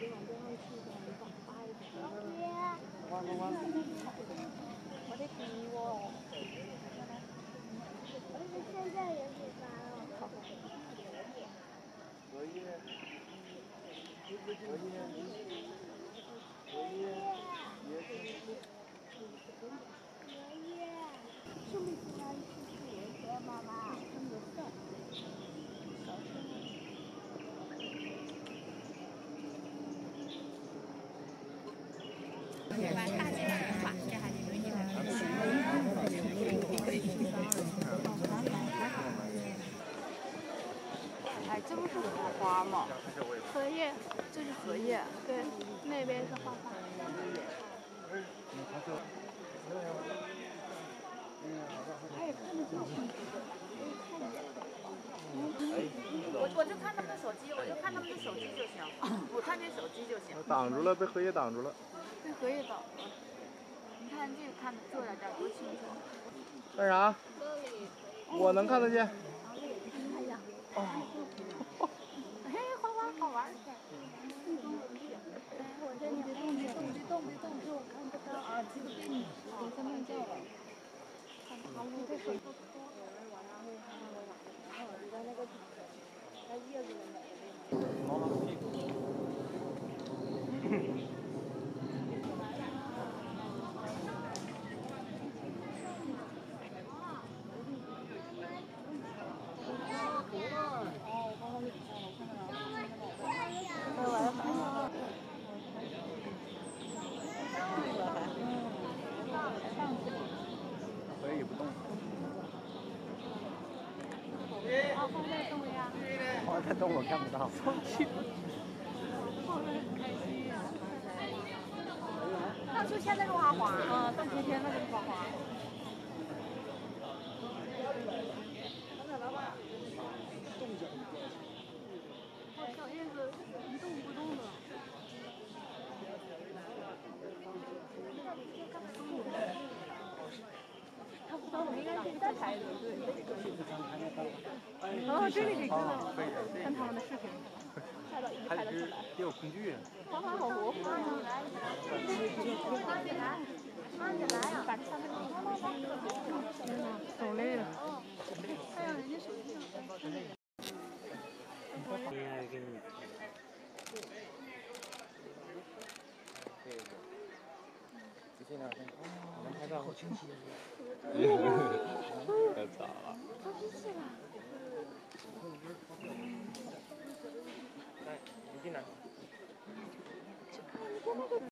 我得逼我。现在也喜欢了。荷叶，兄弟之间是爷爷妈妈，他们的事儿。大姐的话，这还是有点。哎，这不是荷花吗？荷叶，这是荷叶，对，那边是花花。哎，看得到。 我就看他们的手机，我就看他们的手机就行，我看见手机就行。 挡住了，被荷叶挡住了。 被荷叶挡住了。你看这个看坐在这儿多清楚。 干啥？我能看得见。 哦。嘿，花花好玩。 我这你别动，别动，这我看不到啊，这个被你在那叫了。他们在水沟沟。在那个，它叶子的哪个地方？ 挠挠屁股。可以不动。 啊，花在动呀！ 花在动，我看不到。 好气！花在很开心呀！ 大秋千那个花花啊，大秋千那个花花。哇，小叶子一动不动的。看不到，应该是在台子，对。哦，这里可以看到，看他们的视频，拍到一拍得出来。 也有工具。 花花好活泼呀！慢点来呀！把这上面走累了。看到人家手机上。 应该给你。仔细点看，能拍到。好清晰。太早了。 发脾气了。 来，你进来。